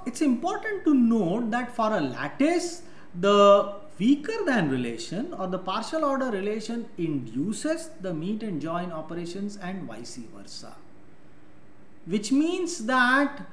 it's important to note that for a lattice, the weaker than relation or the partial order relation induces the meet and join operations and vice versa, which means that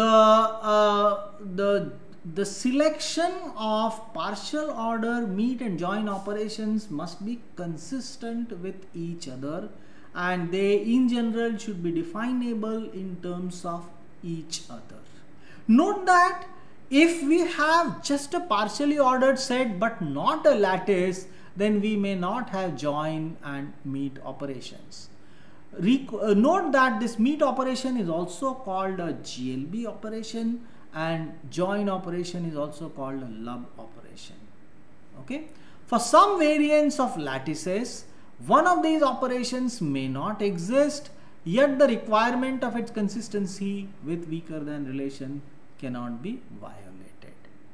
the selection of partial order meet and join operations must be consistent with each other, and they in general should be definable in terms of each other. Note that if we have just a partially ordered set but not a lattice, then we may not have join and meet operations. Note that this meet operation is also called a GLB operation, and join operation is also called a LUB operation. Okay. For some variants of lattices, one of these operations may not exist, yet the requirement of its consistency with weaker than relation cannot be violated.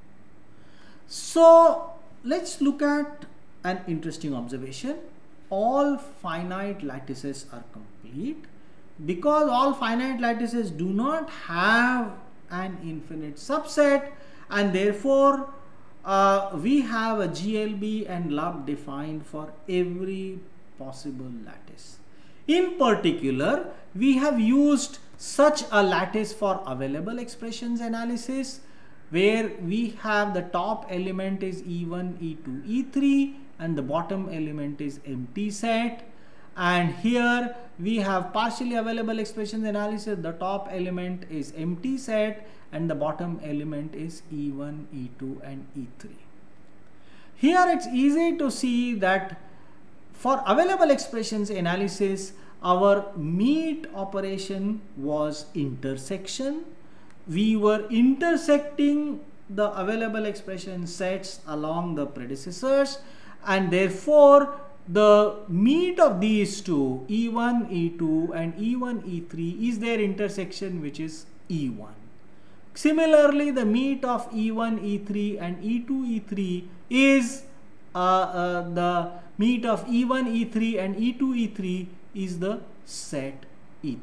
So let's look at an interesting observation. All finite lattices are complete because all finite lattices do not have an infinite subset, and therefore we have a GLB and LUB defined for every possible lattice. In particular, we have used such a lattice for available expressions analysis, where we have the top element is E1, E2, E3 and the bottom element is empty set, and here we have partially available expressions analysis. The top element is empty set and the bottom element is E1, E2 and E3. Here it's easy to see that for available expressions analysis, our meet operation was intersection. We were intersecting the available expression sets along the predecessors, and therefore the meet of these two, E1, E2 and E1, E3 is their intersection, which is E1. Similarly, the meet of E1, E3 and E2, E3 is the meet of E1, E3 and E2, E3 is the set E3.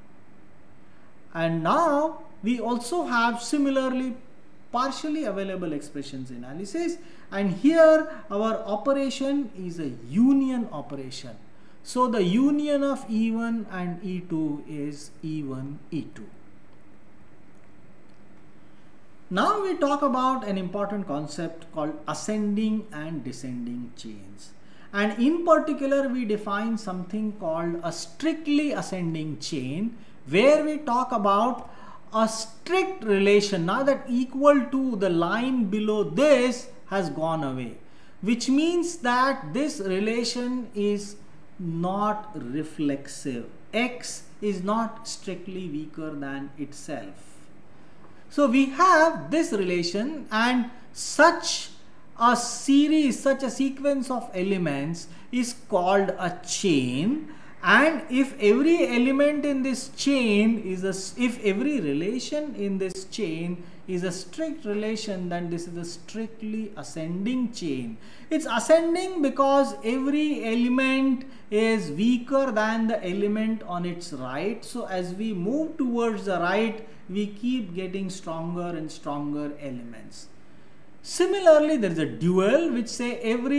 And now we also have similarly partially available expressions analysis, and here our operation is a union operation. So the union of E1 and E2 is E1, E2. Now we talk about an important concept called ascending and descending chains. And in particular, we define something called a strictly ascending chain, where we talk about a strict relation now that equal to the line below this has gone away, which means that this relation is not reflexive. X is not strictly weaker than itself. So we have this relation, and such a series, such a sequence of elements is called a chain. And if every element in this chain is if every relation in this chain is a strict relation, then this is a strictly ascending chain. It's ascending because every element is weaker than the element on its right. So as we move towards the right, we keep getting stronger and stronger elements. Similarly, there is a dual, which say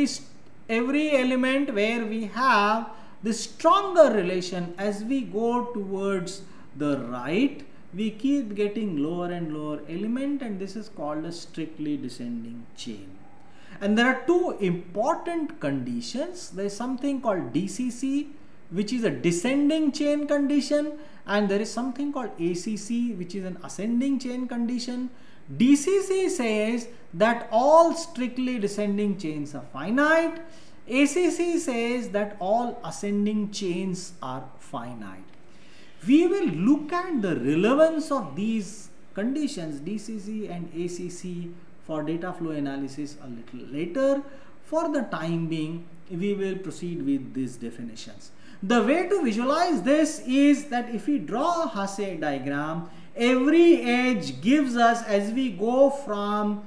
every element where we have the stronger relation, as we go towards the right, we keep getting lower and lower element, and this is called a strictly descending chain. And there are two important conditions. There is something called DCC, which is a descending chain condition, and there is something called ACC, which is an ascending chain condition. DCC says that all strictly descending chains are finite. ACC says that all ascending chains are finite. We will look at the relevance of these conditions, DCC and ACC, for data flow analysis a little later. For the time being, we will proceed with these definitions. The way to visualize this is that if we draw a Hasse diagram, every edge gives us, as we go from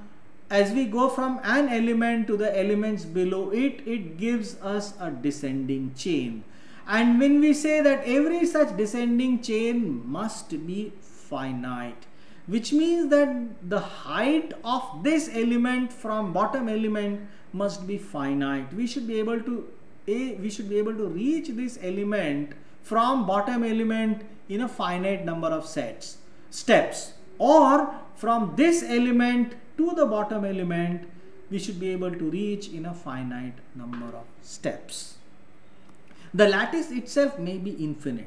an element to the elements below it, it gives us a descending chain. And when we say that every such descending chain must be finite, which means that the height of this element from bottom element must be finite. We should be able to reach this element from bottom element in a finite number of steps, or from this element to the bottom element we should be able to reach in a finite number of steps. The lattice itself may be infinite.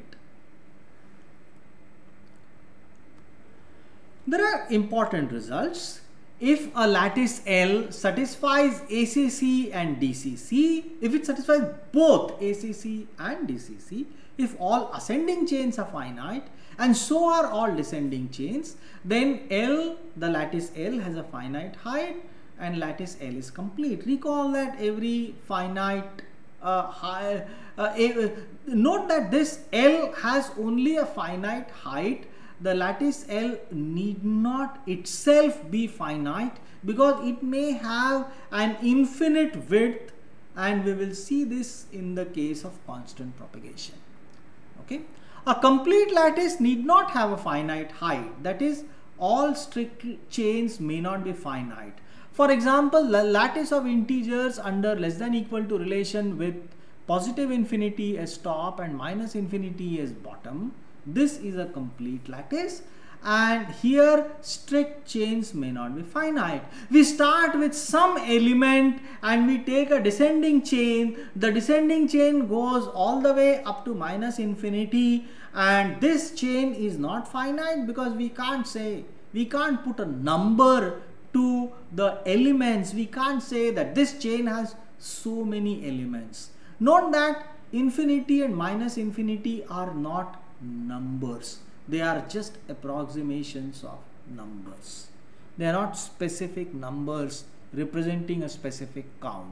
There are important results. If a lattice L satisfies ACC and DCC, if it satisfies both ACC and DCC, if all ascending chains are finite and so are all descending chains, then L, the lattice L, has a finite height and lattice L is complete. Recall that every finite note that this L has only a finite height. The lattice L need not itself be finite because it may have an infinite width, and we will see this in the case of constant propagation. Okay, a complete lattice need not have a finite height, that is, all strict chains may not be finite. For example, the lattice of integers under less than equal to relation with positive infinity as top and minus infinity as bottom, this is a complete lattice, and here strict chains may not be finite. We start with some element and we take a descending chain. The descending chain goes all the way up to minus infinity, and this chain is not finite because we can't put a number to the elements. We can't say that this chain has so many elements. Note that infinity and minus infinity are not numbers. They are just approximations of numbers. They are not specific numbers representing a specific count.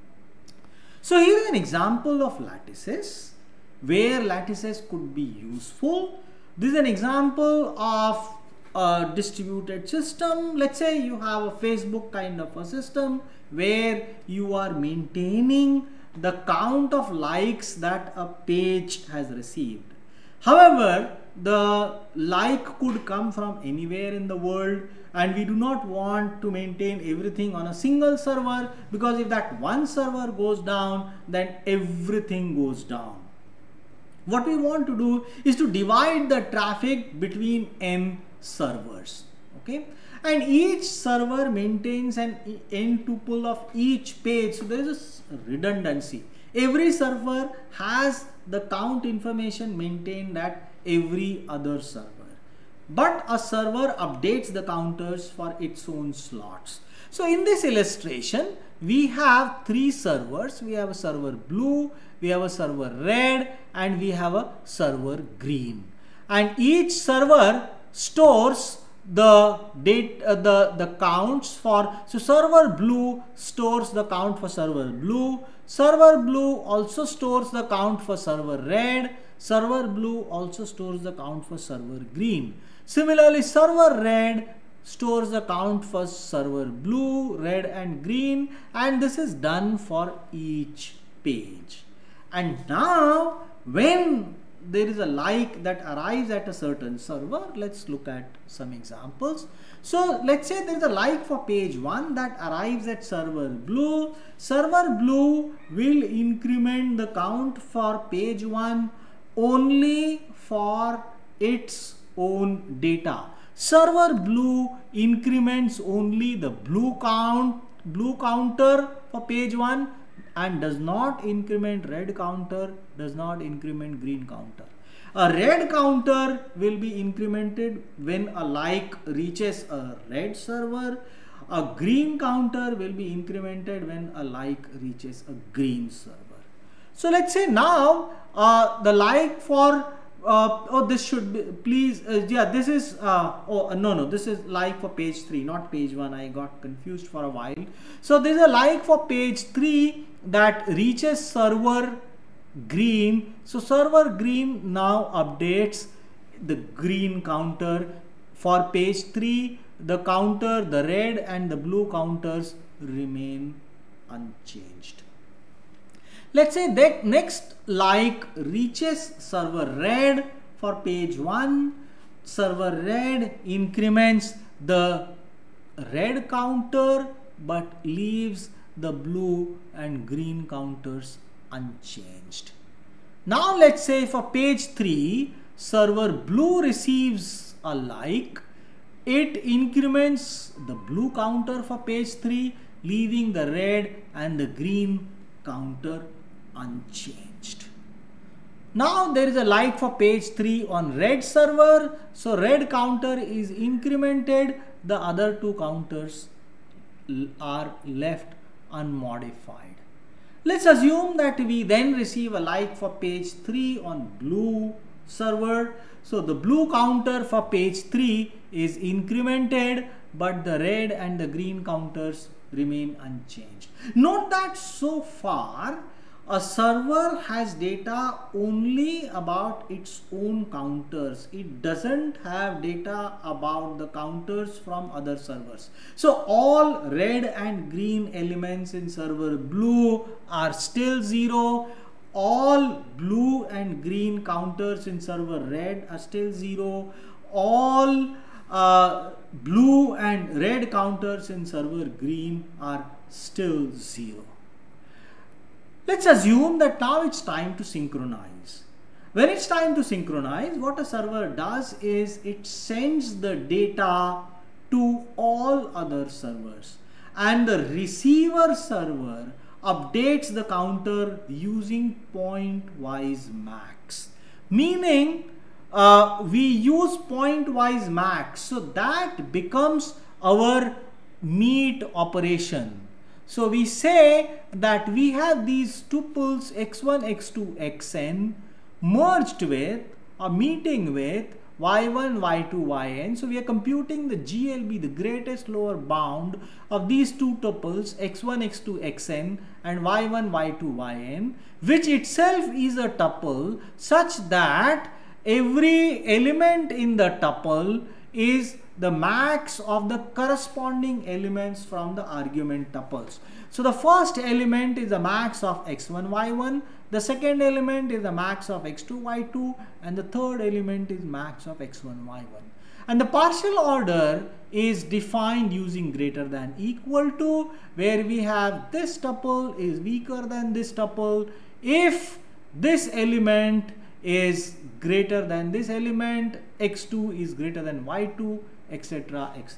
So here is an example of lattices where lattices could be useful. This is an example of a distributed system. Let's say you have a Facebook kind of a system where you are maintaining the count of likes that a page has received. However, the like could come from anywhere in the world, and we do not want to maintain everything on a single server, because if that one server goes down, then everything goes down. What we want to do is to divide the traffic between n servers. Okay, and each server maintains an n tuple of each page, so there is a redundancy. Every server has the count information maintained at every other server, but a server updates the counters for its own slots. So in this illustration we have three servers. We have a server blue, we have a server red, and we have a server green, and each server stores the counts for, so server blue stores the count for server blue, server blue also stores the count for server red, server blue also stores the count for server green. Similarly, server red stores the count for server blue, red and green, and this is done for each page. And now when there is a like that arrives at a certain server, let's look at some examples. So let's say there is a like for page 1 that arrives at server blue. Server blue will increment the count for page 1 only for its own data. Server blue increments only the blue counter for page 1 and does not increment red counter, does not increment green counter. A red counter will be incremented when a like reaches a red server. A green counter will be incremented when a like reaches a green server. So let's say now the like for this should be, please, this is this is like for page 3, not page 1. I got confused for a while. So there is a like for page 3 that reaches server green. So server green now updates the green counter. For page 3, the counter, the red and the blue counters remain unchanged. Let's say that next like reaches server red for page 1. server red increments the red counter but leaves the blue and green counters unchanged. Now let's say for page 3, server blue receives a like. It increments the blue counter for page 3, leaving the red and the green counter unchanged. Now there is a like for page 3 on red server. So red counter is incremented. The other two counters are left unmodified. Let's assume that we then receive a like for page 3 on blue server. So the blue counter for page 3 is incremented, but the red and the green counters remain unchanged. Note that so far a server has data only about its own counters. It doesn't have data about the counters from other servers. So all red and green elements in server blue are still 0. All blue and green counters in server red are still 0. All blue and red counters in server green are still 0. Let's assume that now it's time to synchronize. When it's time to synchronize, what a server does is it sends the data to all other servers, and the receiver server updates the counter using point-wise max. Meaning we use point-wise max, so that becomes our meet operation. So we say that we have these tuples x1, x2, xn merged with or meeting with y1, y2, yn. So we are computing the GLB, the greatest lower bound of these two tuples x1, x2, xn and y1, y2, yn, which itself is a tuple such that every element in the tuple is the max of the corresponding elements from the argument tuples. So the first element is the max of x1, y1, the second element is the max of x2, y2, and the third element is max of x1, y1. And the partial order is defined using greater than equal to, where we have this tuple is weaker than this tuple if this element is greater than this element, x2 is greater than y2, etc., etc.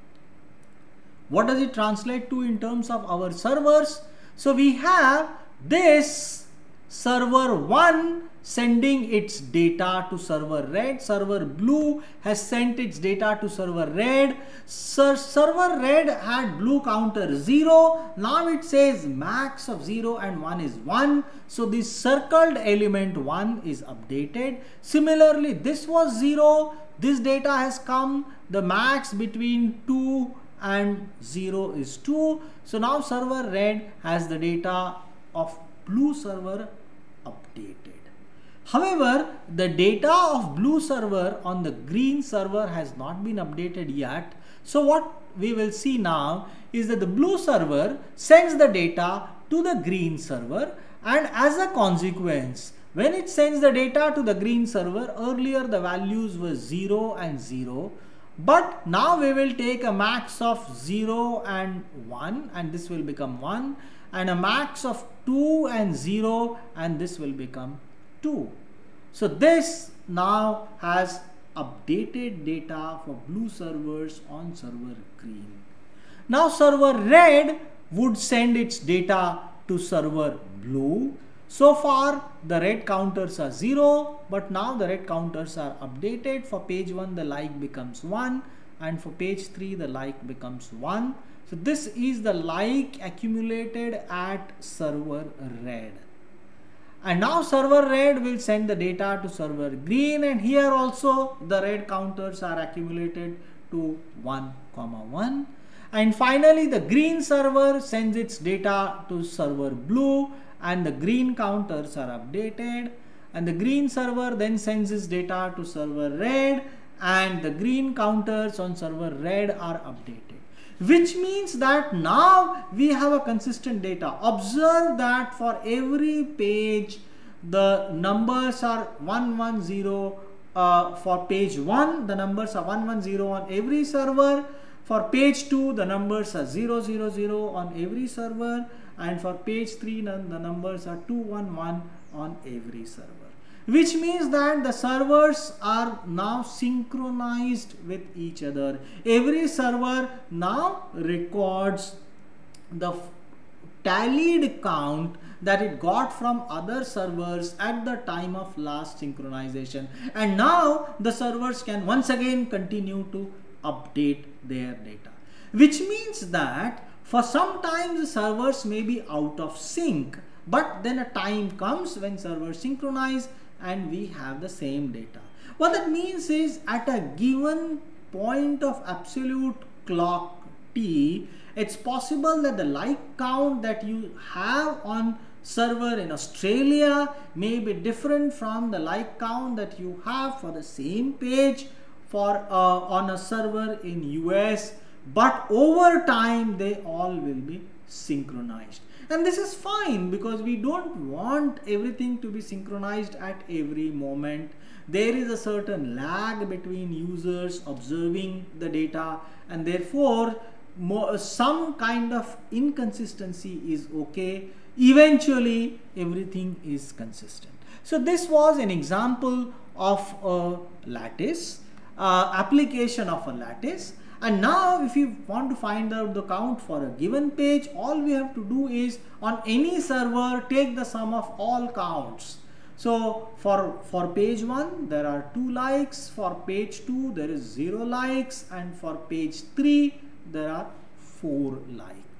What does it translate to in terms of our servers? So we have this server 1 sending its data to server red, server blue has sent its data to server red, server red had blue counter 0, now it says max of 0 and 1 is 1, so this circled element 1 is updated. Similarly, this was 0, this data has come, the max between 2 and 0 is 2, so now server red has the data of blue server updated. However, the data of blue server on the green server has not been updated yet. So what we will see now is that the blue server sends the data to the green server, and as a consequence, when it sends the data to the green server, earlier the values were 0 and 0. But now we will take a max of 0 and 1 and this will become 1, and a max of 2 and 0 and this will become 2. So this now has updated data for blue servers on server green. Now server red would send its data to server blue. So far the red counters are 0, but now the red counters are updated. For page 1 the like becomes 1 and for page 3 the like becomes 1. So this is the like accumulated at server red. And now server red will send the data to server green, and here also the red counters are accumulated to 1, 1. And finally the green server sends its data to server blue and the green counters are updated, and the green server then sends its data to server red and the green counters on server red are updated. Which means that now we have a consistent data. Observe that for every page the numbers are 110, for page 1 the numbers are 110 on every server, for page 2 the numbers are 000 on every server, and for page 3 the numbers are 211 on every server. Which means that the servers are now synchronized with each other. Every server now records the tallied count that it got from other servers at the time of last synchronization, and now the servers can once again continue to update their data. Which means that for sometimes the servers may be out of sync, but then a time comes when servers synchronize and we have the same data. What that means is, at a given point of absolute clock t, it's possible that the like count that you have on server in Australia may be different from the like count that you have for the same page for on a server in US, but over time they all will be synchronized. And this is fine, because we don't want everything to be synchronized at every moment. There is a certain lag between users observing the data, and therefore some kind of inconsistency is okay. Eventually everything is consistent. So this was an example of a lattice, application of a lattice. And now if you want to find out the count for a given page, all we have to do is, on any server, take the sum of all counts. So for page 1 there are 2 likes, for page 2 there is 0 likes, and for page 3 there are 4 likes.